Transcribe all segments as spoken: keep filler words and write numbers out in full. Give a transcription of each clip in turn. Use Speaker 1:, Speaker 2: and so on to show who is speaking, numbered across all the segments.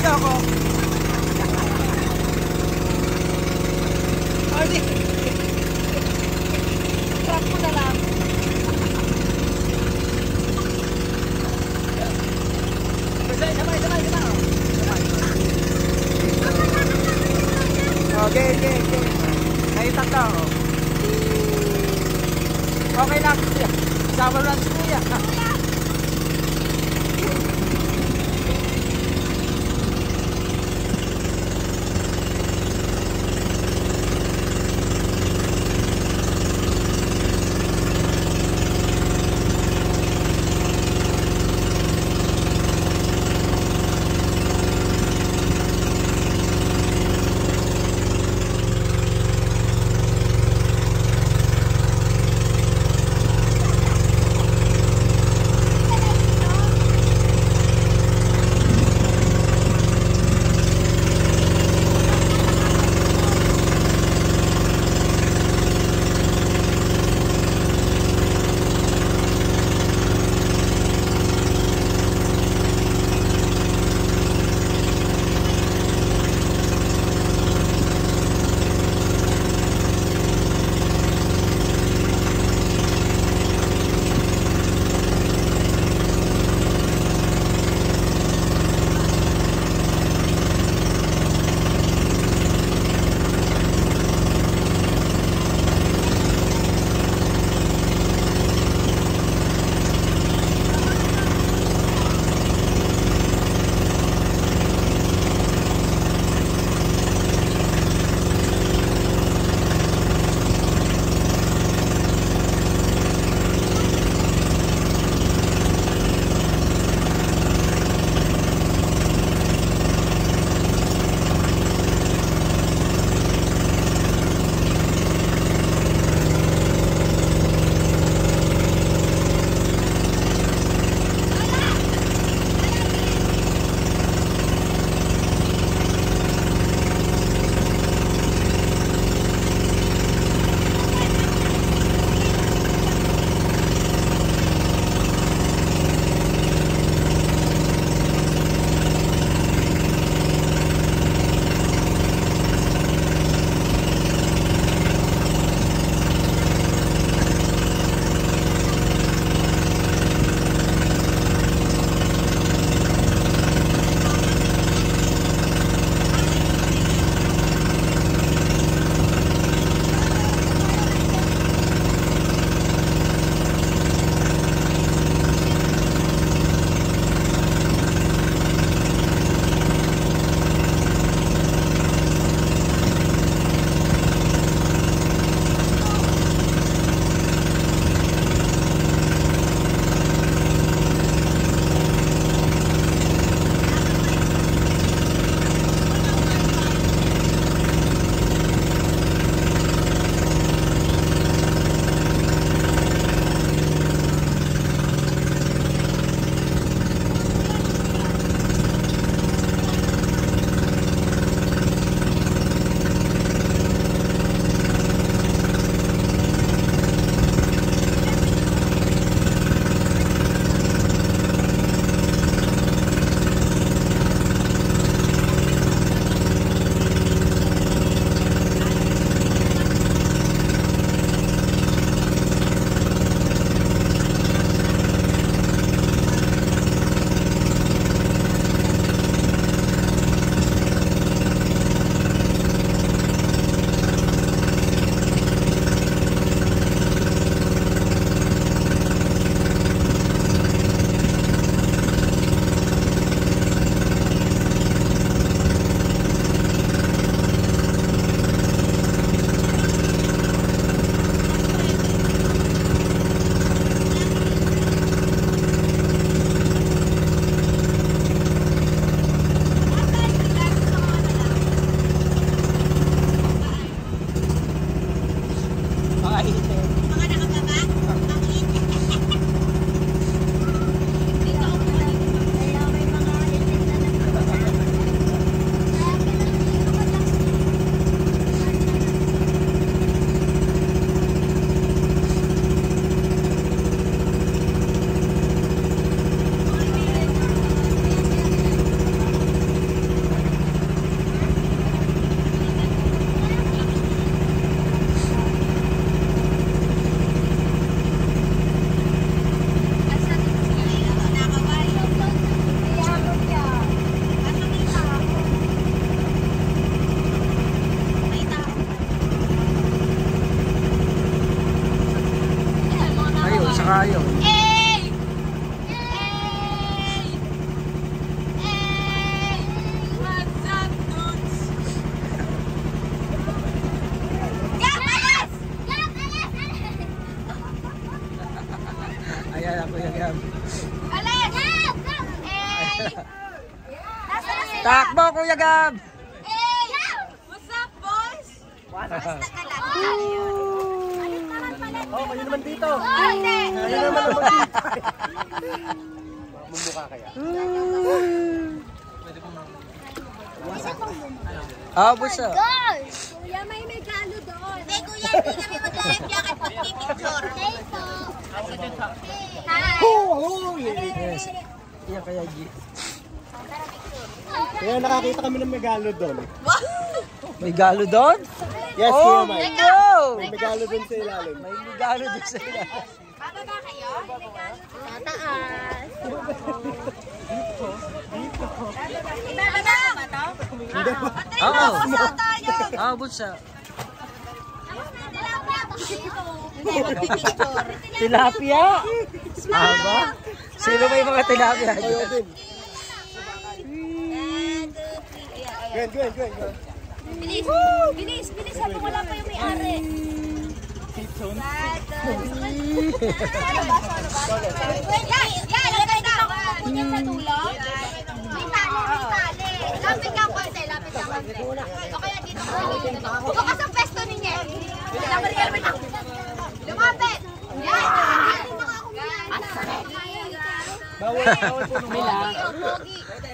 Speaker 1: ako. Hindi. Trap mo na lang. Sabay, sabay, sabay, sabay. Okay, okay, okay. Naitak na ako. Okay lang. Sama lang si Kuya. Kaya Kuya Gab.
Speaker 2: Alis! Hey! Nasa na sila?
Speaker 1: Takbo Kuya Gab!
Speaker 2: Hey! What's up, boys? Basta ka lang. Alis naman pala.
Speaker 3: Oh, kayo naman dito.
Speaker 2: Oh, hindi.
Speaker 3: Kayo naman naman dito. Mumukha kaya.
Speaker 1: Ah, buso.
Speaker 2: Gosh! Kuya, may regalo doon. Hindi, kuya, hindi kami mag-live jacket pag-picture. Hey po. Hi.
Speaker 3: Oh,
Speaker 1: Yes. Yan kaya G.
Speaker 3: kaya nakakita kami ng megalo doon.
Speaker 1: May galo doon?
Speaker 3: Yes,
Speaker 1: Oh,
Speaker 3: Kuya Mike.
Speaker 1: no!
Speaker 3: May megalo doon sa ilalim.
Speaker 1: May galo doon sa ila.
Speaker 2: Bababa kayo? Tataas. Ibababa ko ba to?
Speaker 1: Oo.
Speaker 2: Basta tayo.
Speaker 1: Ah, buso. Tilapia? Aba? Sino ba yung mga tilapia?
Speaker 3: Kayo din. Gwen, Gwen, Gwen, Gwen.
Speaker 2: Bilis, bilis, bilis. Habang wala pa yung may-ari. Yan, yan, lagay dito. Yan sa dulo. May tali, may tali. Lapit ka konti, lapit ka konti. O kaya dito ka. Huwag ka sa pesto ninyo. Lumapit. Yan. Ang sakit.
Speaker 3: Bawal, bawal po nung
Speaker 2: Pogi,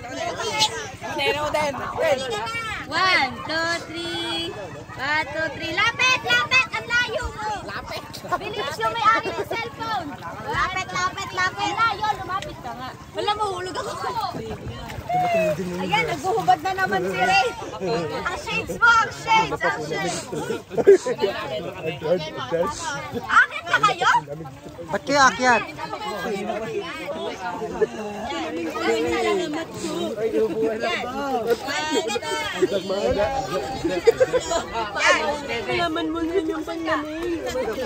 Speaker 2: pogi. One, two, three. One, two, three. Lapit, lapit. Ang layo mo. Lapit. Bilis yung may-ari ng cellphone. Lapit, lapit, lapit. Layo, lumapit ka nga. Wala, mahulog ako. Ayan, nagbuhubad na naman si Ray. Ang shades mo, ang shades, ang shades. Akit na kayo?
Speaker 1: Ba't kayo akyat?
Speaker 2: Alaman mo na yung pangaling.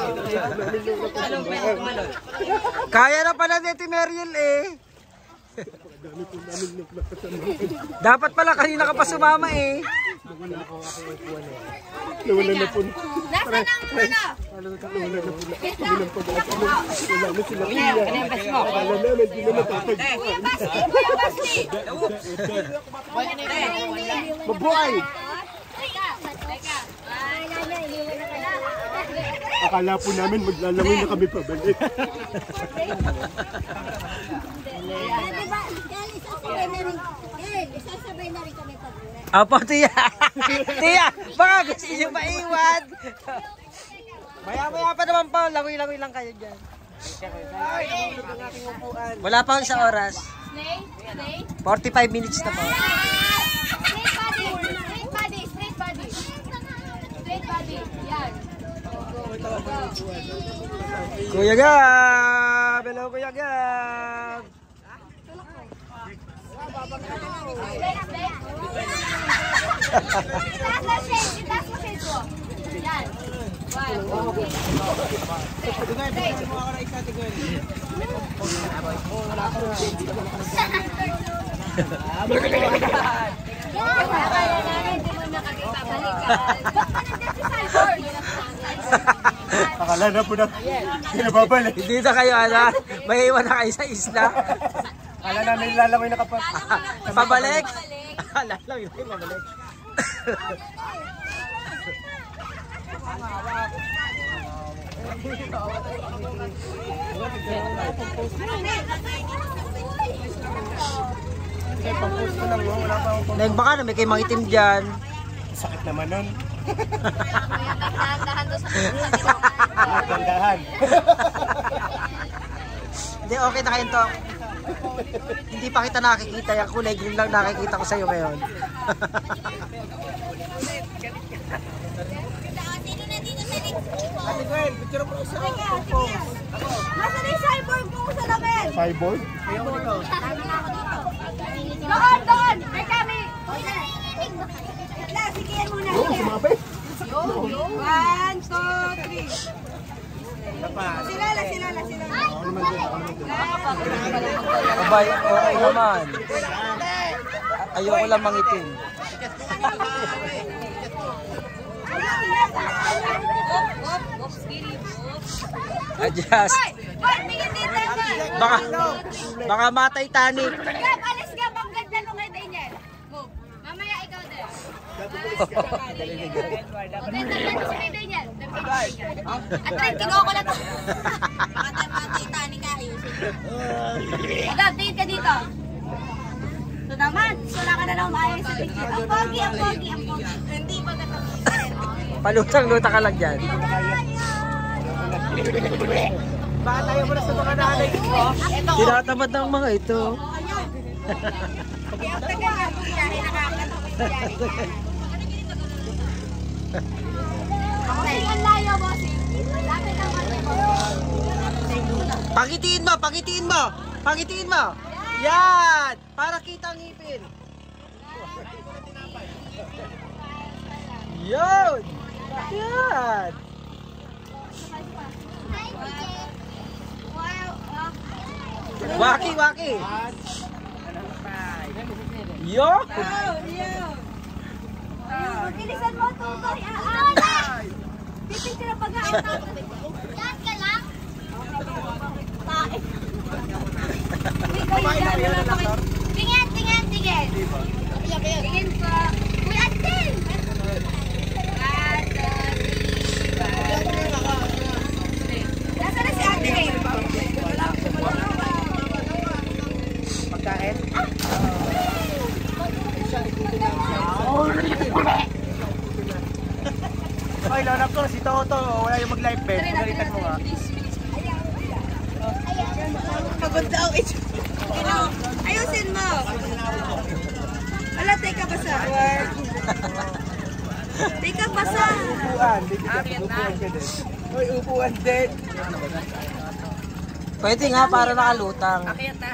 Speaker 1: Kaya na pala ni Ate Mariel eh. Dapat pala kanina ka pa sumama eh.
Speaker 3: Nawala na po.
Speaker 2: Nasaan ang ano?
Speaker 3: Nawala na po. Kami ng pag-asa mo. Wala na sila kuya. Akala namin, di na matapag.
Speaker 2: Kuya Basti, Kuya Basti.
Speaker 3: Mabuhay!
Speaker 2: Teka, teka. Ay, nanay, iniwan na kayo.
Speaker 3: Akala po namin maglalangoy na kami pabalik.
Speaker 2: Di ba? Yan, isasabay na rin. Yan, isasabay na rin kami pag-uwi.
Speaker 1: Apo, tiya. Tiya, baka gusto niyo maiwan. Maya-maya pa naman po. Langoy-langoy lang kayo dyan. Wala pa sa oras.
Speaker 2: Snake, snake.
Speaker 1: forty-five minutes na po.
Speaker 2: Straight body, straight body, straight body. Straight body, yan.
Speaker 1: Kuya Gab! Hello, Kuya Gab!
Speaker 2: Straight, straight. Itaas mo shade, itaas mo shade ko. Yan. One, okay. Straight, straight. Yan, akala namin hindi mo nakakita balikan.
Speaker 3: Akala na po na pinababalik.
Speaker 1: Hindi na kayo, ano? May iwan na kayo sa isla.
Speaker 3: Akala namin lalangoy na kapag...
Speaker 1: Pabalik? Lalangoy na kayo, pabalik.
Speaker 3: Pag-post ko lang, wala pa akong
Speaker 1: Neng, baka na may kayo mangitim dyan.
Speaker 3: sakit naman nun.
Speaker 2: Dahan-dahan doon sa
Speaker 3: Gandahan.
Speaker 1: Hindi, okay na kayo to. Hindi pa kita nakikita. Yung kulay green lang nakikita ko sa'yo ngayon.
Speaker 2: Sino na dito sa next?
Speaker 3: Ate Gwen, picture mo sa
Speaker 2: Nasaan yung cyborg mo sa lamin?
Speaker 3: cyborg.
Speaker 2: Doon, doon! May kami! Wala, sige yan muna.
Speaker 3: Oo, sumabay.
Speaker 2: One, two, three. Sila lang, sila lang, sila lang.
Speaker 1: Abay, okay naman. Ayoko lang mangitim. Adjust.
Speaker 2: Hoy! Hoy, tingin dito na!
Speaker 1: Baka, baka matay Titanic.
Speaker 2: Gab, alis Gab. Ang ganda nung kay Daniel. Move. Mamaya ikaw din. Ganda ganda si kay Daniel. At rin, kinuha ko na to. Matay matay Titanic ayusin. Gab, tingin ka dito. So naman, wala ka na lang maayos sa picture. Ang pogi, ang pogi, ang pogi. Hindi pa ka
Speaker 1: Palutang-luta ka lang dyan.
Speaker 3: Baka tayo muna sa mga nanay ko.
Speaker 1: Tinatamad ng mga ito.
Speaker 2: Ang tagal nga po siya, nakakatapos siya. Okay, ang layo, bossing. Lapit ang bossing.
Speaker 1: Pakitiin mo, pakitiin mo. Pakitiin mo. Yan! Para kita ang ngipin. Yun! Yan! Waki, waki. Yo!
Speaker 2: Bilisan mo, tutoy. Ah, pipicture na pag-aaral. Yan ka lang. Tae. Tingin, tingin, tingin. Tingin po. Uy, atin! Nasaan na si ate ngayon?
Speaker 3: Pagkain? Ay, lanap ko. Si Toto. Wala yung mag-live bed. Galitan mo nga.
Speaker 2: Pagod daw ito. Ayusin mo. Wala, teka basa. Teka basa.
Speaker 3: Upuan. Upuan ka din. Uy, upuan din.
Speaker 1: Pwede nga para nakalutang.
Speaker 3: Nakayat na.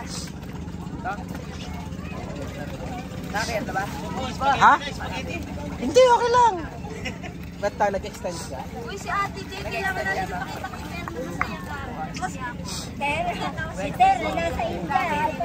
Speaker 3: Nakayat na ba?
Speaker 1: Ha? Hindi, okay lang. Ba't tayo nag-extend ka?
Speaker 2: Uy, si Ate Jay, kailangan natin ipakita ko yung Ter mo sa Si Ter, nasa India.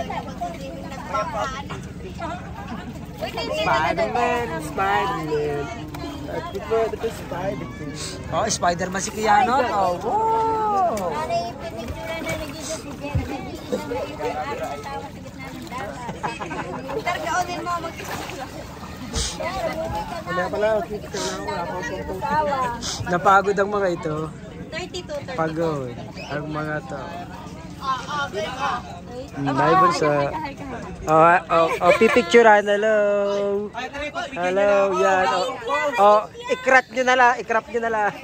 Speaker 2: Uy, tingin ka na doon.
Speaker 3: Spider-Man. Spider-Man. I prefer the Spider-Man.
Speaker 1: Oh, Spider-Man si Keanu. Oh, wow!
Speaker 2: Para ipinigtura na nagiging si Jen. Nag-iilang na iwan ako sa tawa sa gitna ng dagat. Targaonin mo, mag-isa sila.
Speaker 3: Wala pala. Kita na ako. Wala akong pang
Speaker 1: Napagod ang mga ito.
Speaker 2: thirty-two, thirty-two.
Speaker 1: Pagod. Ang mga to. Live sa... Oh, oh, oh, pipicturean. Hello. Hello, yan. Oh, oh, ikrap nyo na lang. Ikrap nyo na lang.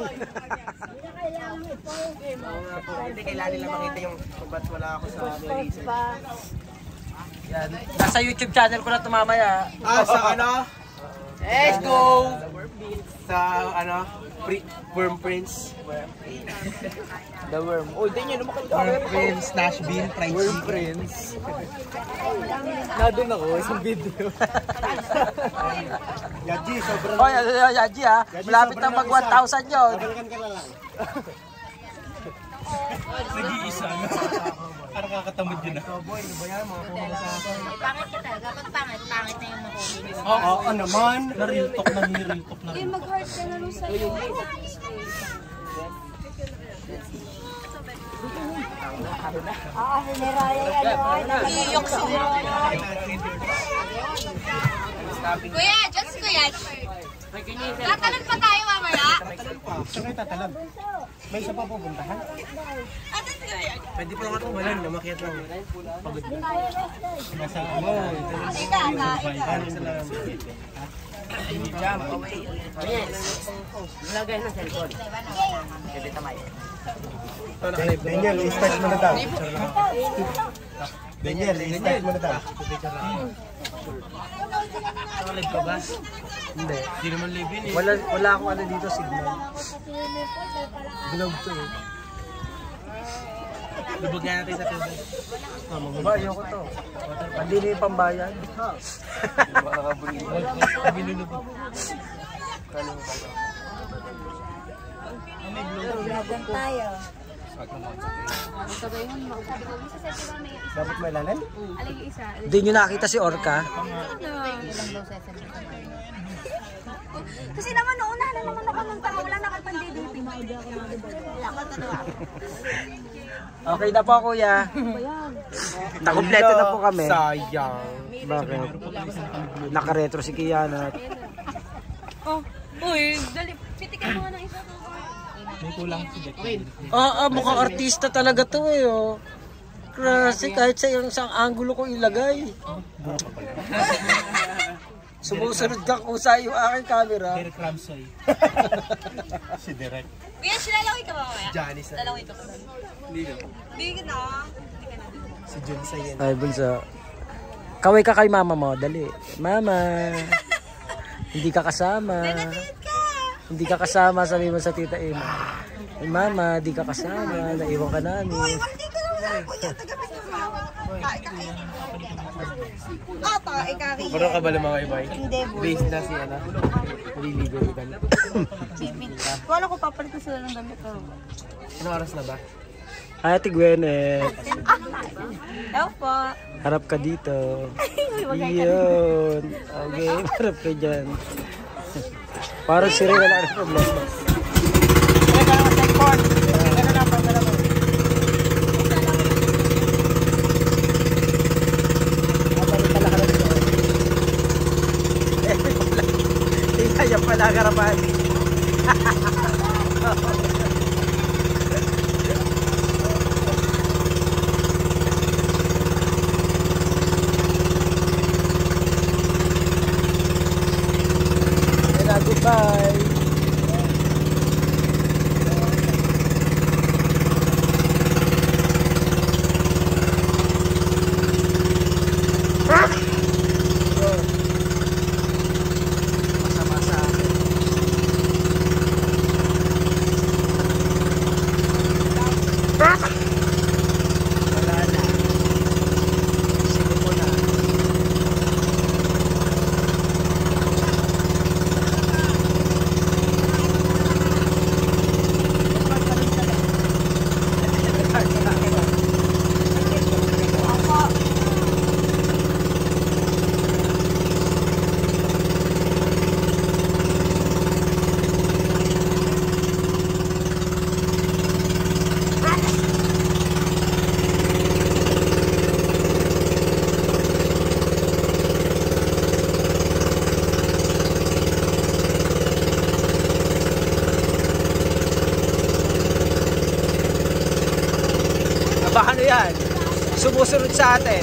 Speaker 3: Hindi kailangan nila makita yung kung ba't wala ako sa release.
Speaker 1: Yan. Nasa YouTube channel ko na ito mamaya.
Speaker 3: Ah, sa ano? Let's go! Sa ano? Worm Prince.
Speaker 1: The Worm.
Speaker 3: Oh, hindi nyo naman
Speaker 1: Worm Prince, Nashville, fried
Speaker 3: Worm
Speaker 1: chicken.
Speaker 3: Prince. Nandun ako, isang video. Yaji, sobrang...
Speaker 1: Oh, Yaji ha. Malapit na mag one thousand yun.
Speaker 3: Nabalikan ka na lang. Nag-iisa na. Parang kakatamad yun na. So boy, ano ba yan? Mga kumala sa akin.
Speaker 2: Pangit ka talaga. Pag pangit, pangit na yung makuha.
Speaker 3: Oo, oo naman. Na-real talk na, real talk na.
Speaker 2: Eh, mag-heart ka na nung sa'yo. Ah, siniraya yan. Iyok siya. Kuya, just kuya. Tatalon pa tayo mamaya.
Speaker 3: Saan kayo tatalag? May isa pa pupuntahan?
Speaker 2: Atan kuya.
Speaker 3: Pwede pa nga tumalan, lumakyat lang. Pagod na. Nasa ano?
Speaker 2: Ika, ika, ika.
Speaker 3: Ano sa lang? Jump away. Yes. Lagay ng cellphone. Pwede tamay. Daniel, i-start mo na daw. Daniel, i-start mo na daw. Live ka ba?
Speaker 1: Hindi.
Speaker 3: Hindi naman live yun eh.
Speaker 1: Wala, wala akong ano dito signal. Bilog to eh.
Speaker 3: Lubog nga natin sa tubig.
Speaker 1: Ba, ayoko to. Hindi na yung pambayan.
Speaker 3: Binulubog.
Speaker 2: Lagan tayo.
Speaker 3: Dapat may lalan?
Speaker 1: Hindi nyo nakita si Orca.
Speaker 2: Kasi naman noon na naman ako ng tao. Wala nakapandi dito. Wala ko tanawa.
Speaker 1: Okay na po, kuya. Nakumpleto na po kami.
Speaker 3: Sayang.
Speaker 1: Bakit? Naka-retro si Kiana.
Speaker 2: Oh, uy, dali. Pitikan mo nga ng isa.
Speaker 1: Oo, ah, mukhang artista talaga to eh, oh. Kasi kahit sa isang angulo ko ilagay. Sumusunod ka kung sa iyo aking camera.
Speaker 3: Derek Ramsoy. Si Derek.
Speaker 2: Kuya, silalawin ka ba mamaya?
Speaker 3: Janice.
Speaker 2: Lalawin ka ba?
Speaker 3: Hindi na.
Speaker 2: Hindi ka na.
Speaker 3: Si Jun Sayen.
Speaker 1: Ay, bunso. Kaway ka kay mama mo, dali. Mama. Hindi ka kasama.
Speaker 2: Nanatingin ka.
Speaker 1: Hindi ka kasama, sabi mo sa tita Emma. Ay, mama, di ka kasama. Naiwan ka namin.
Speaker 2: Hindi ka naman. Kuya, tagapin mo sa mama. Kain ka kain. Ata, ikari.
Speaker 3: Puro ka ba ng mga ibay?
Speaker 2: Hindi, boy.
Speaker 3: Base na si Ana. Naliligo ni Dami.
Speaker 2: Wala ko papalit ko sila ng damit.
Speaker 3: Anong oras na ba?
Speaker 1: Ay, Ate Gwenet.
Speaker 2: Hello po.
Speaker 1: Harap ka dito. Yun. Okay, harap ka dyan. Parang si Ray, wala na problema.
Speaker 3: Teka lang sa icon. Teka lang, pagkala mo.
Speaker 1: Kaya pala karapan. Kaya goodbye. Ano yan? Sumusunod sa atin.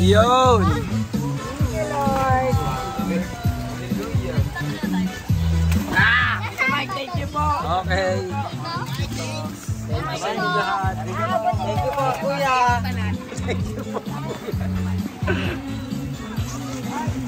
Speaker 1: Yun.
Speaker 3: Ah! Thank you po!
Speaker 1: Okay. Thank you lahat. Thank you po, kuya. Thank you po.